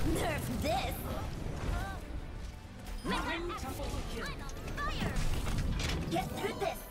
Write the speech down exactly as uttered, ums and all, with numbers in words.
Nerf this! Ring temple kill. I'm on fire! Get through this!